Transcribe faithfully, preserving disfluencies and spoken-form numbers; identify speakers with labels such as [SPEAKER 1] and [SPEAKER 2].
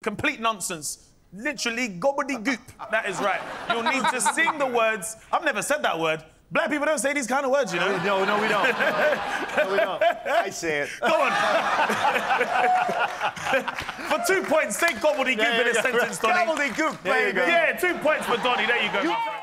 [SPEAKER 1] complete nonsense. Literally gobbledegook. That is right. You'll need to sing the words. I've never said that word. Black people don't say these kind of words, you know?
[SPEAKER 2] No, no, we don't. No, we don't. I say it.
[SPEAKER 1] Go on. For two points, say gobbledegook yeah, in a sentence, Donny.
[SPEAKER 2] Gobbledegook, baby.
[SPEAKER 1] Yeah, two points for Donny. There you go. You